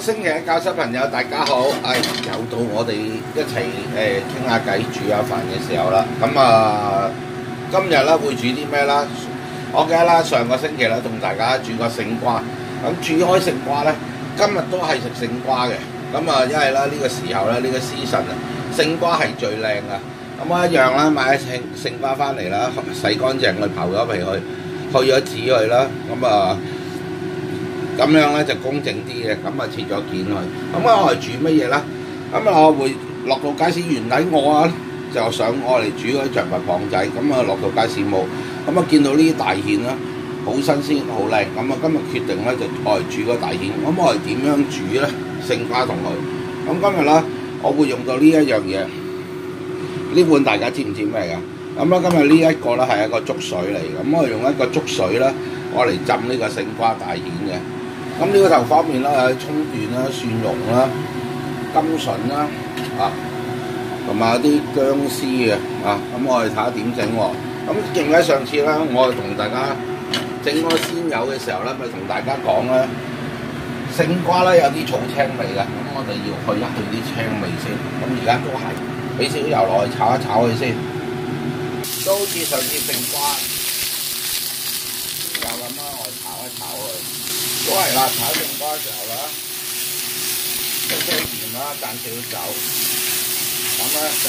星期一教室朋友大家好，又到我哋一齊傾下偈煮下飯嘅時候啦。咁今日咧會煮啲咩啦？我記得啦，上個星期咧同大家煮個勝瓜。咁煮開勝瓜咧，今日都係食勝瓜嘅。咁因為咧呢個時候咧呢個season啊，勝瓜係最靚噶。咁我一樣啦，買一勝瓜翻嚟啦，洗乾淨佢，刨咗皮去咗籽佢啦。咁樣咧就公正啲嘅，咁切咗件佢。咁我係煮乜嘢啦？我會落到街市，原底我就想我嚟煮嗰啲象拔蚌仔。落到街市冇，見到呢啲大蜆啦，好新鮮好靚。今日決定咧就愛嚟煮個大蜆。我係點樣煮咧？勝瓜同佢。今日啦，我會用到呢一樣嘢。呢碗大家知唔知咩㗎？今日呢一個咧係一個粥水嚟。我用一個粥水咧，我嚟浸呢個勝瓜大蜆嘅。呢個頭方面啦，有葱段啦、蒜蓉啦、甘筍啦，同埋有啲薑絲嘅，我哋睇下點整喎。記唔記得上次啦，我同大家整嗰個鮮魷嘅時候咧，咪同大家講咧，勝瓜咧有啲草青味嘅，我哋要去一去啲青味先。而家都係俾少少油落去炒一炒佢先，都好似上次勝瓜鮮魷咁啦，我哋炒一炒佢。都係啦，炒勝瓜嘅時候啦，少少鹽啦，揀少少酒，就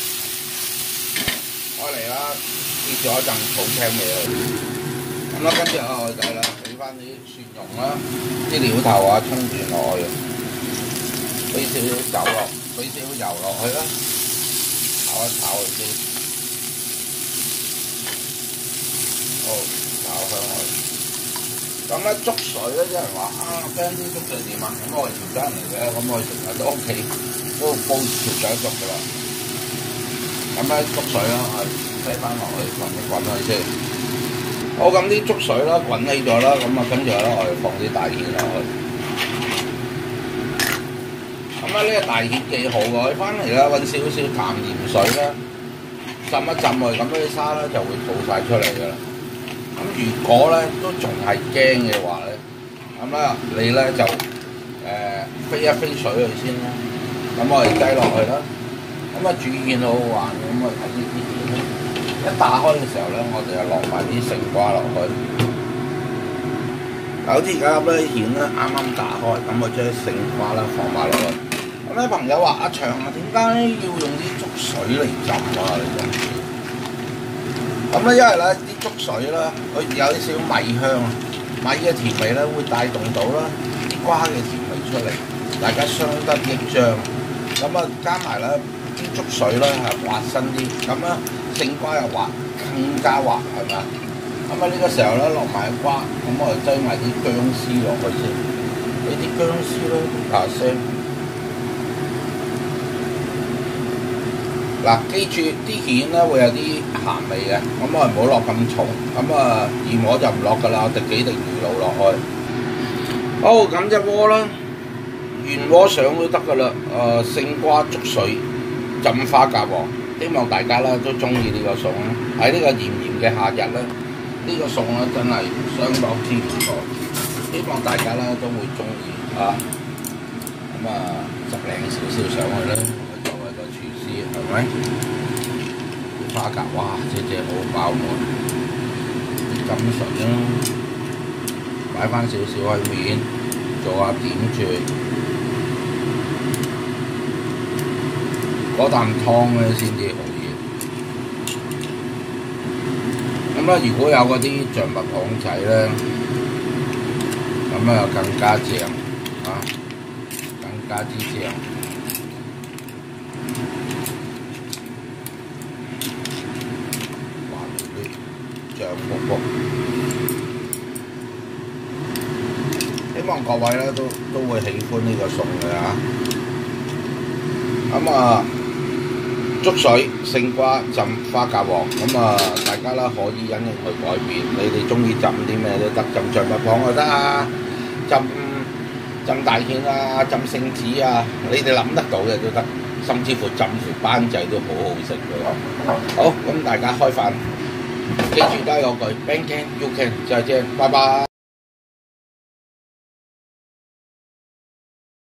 我嚟啦，跌咗一陣草青味去。跟住我哋啦，俾翻啲蒜蓉啦，啲料頭葱段落去，俾少少酒落，俾少少油落去啦，炒一炒佢先，好炒香佢。粥水咧，啲人話，Ben 啲粥水點啊？我係潮州人嚟嘅，我成日都屋企都煲潮州粥噶啦。粥水啦，擠翻落去滾一滾佢先。好，啲粥水啦滾起咗啦，跟住咧我哋放啲大蜆落去。呢個大蜆幾好㗎，翻嚟啦揾少少淡鹽水啦，浸一浸佢，啲沙咧就會吐晒出嚟㗎啦。如果咧都仲係驚嘅話咧，你咧就飛一飛水佢先啦。我哋擠落去啦。煮蜆好好玩嘅，睇呢啲蜆咧，一打開嘅時候咧，我哋就落埋啲勝瓜落去。好似而家啲蜆咧啱啱打開，我將勝瓜啦放埋落去。朋友話：阿祥啊，點解要用啲粥水嚟浸啊？你知唔知？因為咧啲粥水啦，佢有啲少米香，米嘅甜味咧會帶動到啦啲瓜嘅甜味出嚟，大家相得益彰。加埋咧啲粥水咧係滑身啲，勝瓜又滑，更加滑係咪啊？呢個時候咧落埋瓜，我哋擠埋啲薑絲落去先，俾啲薑絲咧打聲。記住啲蜆咧會有啲鹹味嘅，我哋唔好落咁重，鹽我就唔落㗎啦，我滴幾滴魚露落去。好，隻鍋啦，原鍋上都得㗎啦。勝瓜粥水浸花甲黃，希望大家啦都中意呢個餸啦。喺呢個炎炎嘅夏日咧，呢個餸咧真係相當之唔錯，希望大家啦都會中意執靚少少上去啦。係咪？花甲哇，隻好飽滿，啲甘筍啦，擺翻少少喺面，做下點綴。嗰啖湯咧先至好嘢。如果有嗰啲象拔蚌仔咧，更加正更加之正。醬卜卜，希望各位咧都會喜歡呢個餸嘅粥水勝瓜浸花甲黃，大家啦可以因應去改變，你哋中意浸啲咩都得，浸象拔蚌就得啊，浸大蜆啊，浸勝子啊，你哋諗得到嘅都得，甚至乎浸條班仔都好好食嘅。好，大家開飯。記住都係嗰句 ，Ben can you can， 再見，拜拜。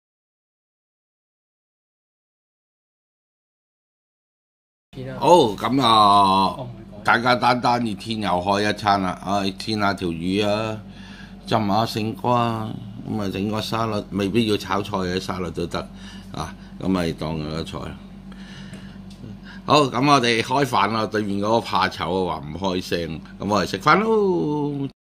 片啊。 好咁啊，簡簡單單熱天又開一餐啦，煎下條魚啊，浸下勝瓜，咁啊整個沙律，未必要炒菜嘅沙律都得啊，咁咪當佢個菜。好，咁我哋開飯啦，對面嗰個怕醜啊話唔開聲，咁我哋食飯咯。